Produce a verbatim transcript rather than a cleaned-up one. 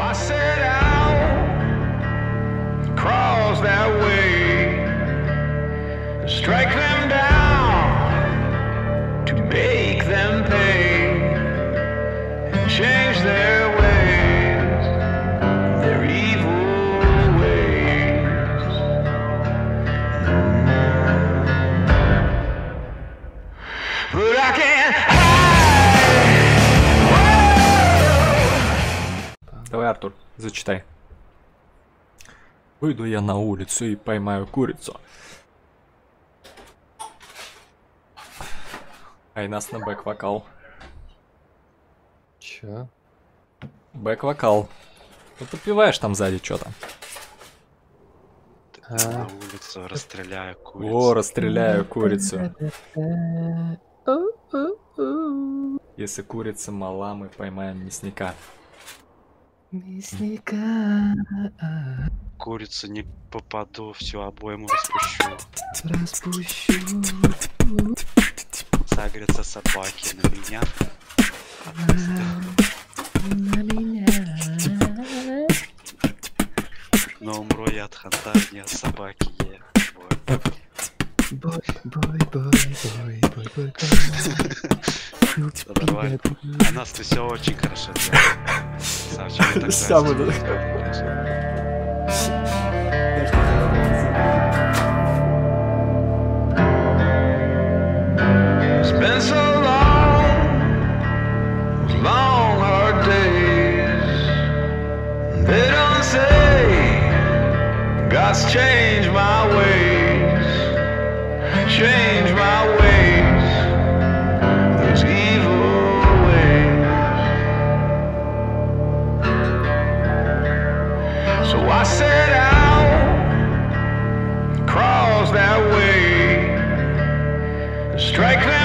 I set out across that way to strike them down, to make them pay and change their ways, their evil ways. But I can't hide. Давай, Артур, зачитай. Выйду я на улицу и поймаю курицу. Ай, нас на бэк-вокал. Чё? Бэк-вокал. Ну, подпеваешь там сзади что-то. А. На улицу расстреляю курицу. О, расстреляю курицу. Если курица мала, мы поймаем мясника. Мясника. Курицу не попаду, всю обойму распущу. Распущу. Сагрятся собаки на меня. На меня. Но умру я от ханта, не от собаки. е. Бой, бой, бой, бой, бой, бой, бой. Да, давай. А нас ты все очень хорошо делаешь. Савчик, мы так Сам здрасте. это- It's been so long, long hard days. They don't say God's changed my ways, changed my ways, those evil ways. So I set out across that way, strike them